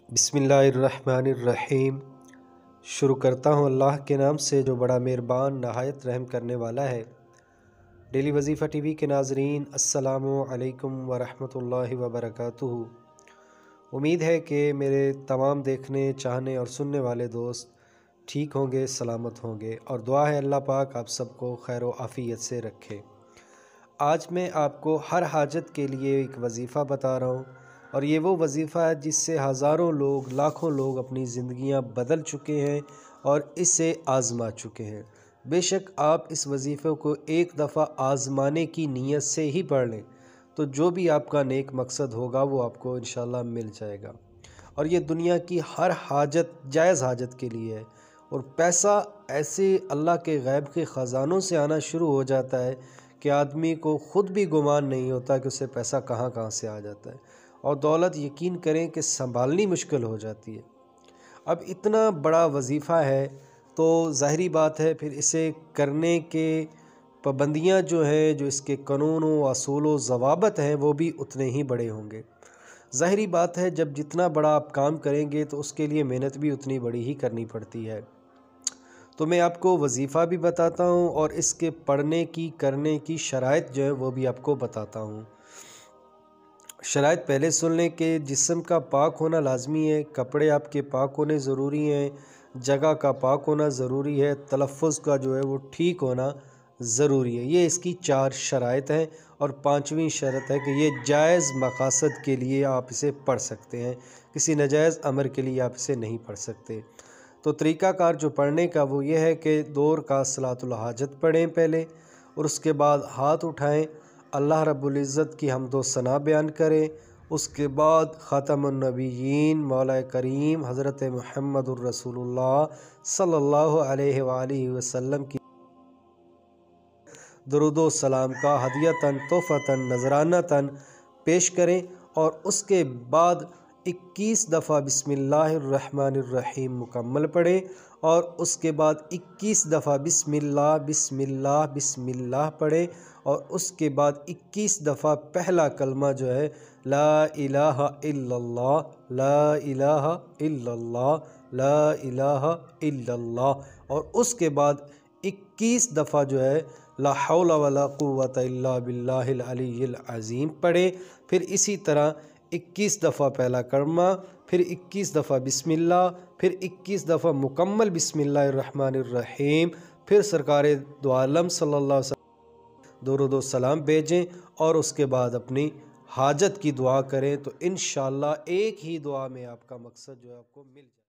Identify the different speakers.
Speaker 1: बिस्मिल्लाहिर्रहमानिर्रहीम। शुरू करता हूँ अल्लाह के नाम से जो बड़ा मेहरबान नहायत रहम करने वाला है। डेली वजीफ़ा टीवी के नाज़रीन, अस्सलामु अलैकुम वरहमतुल्लाहि वबरकातुहू। उम्मीद है कि मेरे तमाम देखने, चाहने और सुनने वाले दोस्त ठीक होंगे, सलामत होंगे, और दुआ है अल्लाह पाक आप सबको खैर व आफ़ियत से रखे। आज मैं आपको हर हाजत के लिए एक वजीफ़ा बता रहा हूँ, और ये वो वजीफ़ा है जिससे हज़ारों लोग, लाखों लोग अपनी ज़िंदगियाँ बदल चुके हैं और इसे आज़मा चुके हैं। बेशक आप इस वजीफ़े को एक दफ़ा आज़माने की नीयत से ही पढ़ लें तो जो भी आपका नेक मकसद होगा वो आपको इंशाअल्लाह मिल जाएगा। और ये दुनिया की हर हाजत जायज़ हाजत के लिए है। और पैसा ऐसे अल्लाह के गैब के ख़ज़ानों से आना शुरू हो जाता है कि आदमी को ख़ुद भी गुमान नहीं होता कि उसे पैसा कहाँ कहाँ से आ जाता है। और दौलत यकीन करें कि संभालनी मुश्किल हो जाती है। अब इतना बड़ा वजीफ़ा है तो ज़ाहिरी बात है फिर इसे करने के पाबंदियाँ जो हैं, जो इसके कानून व असूल व ज़वाबित हैं, वो भी उतने ही बड़े होंगे। ज़ाहिरी बात है जब जितना बड़ा आप काम करेंगे तो उसके लिए मेहनत भी उतनी बड़ी ही करनी पड़ती है। तो मैं आपको वजीफ़ा भी बताता हूँ और इसके पढ़ने की, करने की शराइत जो है वो भी आपको बताता हूँ। शराइत पहले सुन लें कि जिस्म का पाक होना लाज़मी है, कपड़े आपके पाक होने ज़रूरी हैं, जगह का पाक होना ज़रूरी है, तलफ़्फ़ुज़ का जो है वो ठीक होना ज़रूरी है। ये इसकी 4 शराइत हैं। और 5वीं शर्त है कि ये जायज़ मक़ासद के लिए आप इसे पढ़ सकते हैं, किसी नाजायज़ अमर के लिए आप इसे नहीं पढ़ सकते। तो तरीक़ाकार जो पढ़ने का वो ये है कि 2 रकात सलातुल हाजत पढ़ें पहले, और उसके बाद हाथ उठाएं, अल्लाह रब्बुल इज़्ज़त की हम्द व सना बयान करें। उसके बाद ख़ातमुन नबिय्यीन मौला करीम हज़रत मुहम्मदुर रसूलुल्लाह सल्लल्लाहु अलैहि वालिहि वसल्लम की दुरूद व सलाम का हदियतन, तोहफ़तन, नज़रानतन पेश करें। और उसके बाद 21 दफ़ा बिस्मिल्लाहिर्रहमानिर्रहीम मुकम्मल पढ़ें। और उसके बाद 21 दफ़ा बिस्मिल्लाह बिस्मिल्लाह बिस्मिल्लाह पढ़ें। और उसके बाद 21 दफ़ा पहला कलमा जो है ला इलाहा इल्लल्लाह, ला इलाहा इल्लल्लाह, ला इलाहा इल्लल्लाह। और उसके बाद 21 दफ़ा जो है ला हौला वला कुव्वता इल्ला बिल्लाहिल अलिय्यिल अज़ीम पढ़े। फिर इसी तरह 21 दफ़ा पहला कलमा, फिर 21 दफ़ा बिस्मिल्लाह, फिर 21 दफ़ा मुकम्मल बिस्मिल्लाहिर्रहमानिर्रहीम, फिर सरकार दो आलम सल्लल्लाहु अलैहि वसल्लम दुरूद व सलाम भेजें। और उसके बाद अपनी हाजत की दुआ करें तो इंशाअल्लाह एक ही दुआ में आपका मकसद जो है आपको मिल जाए।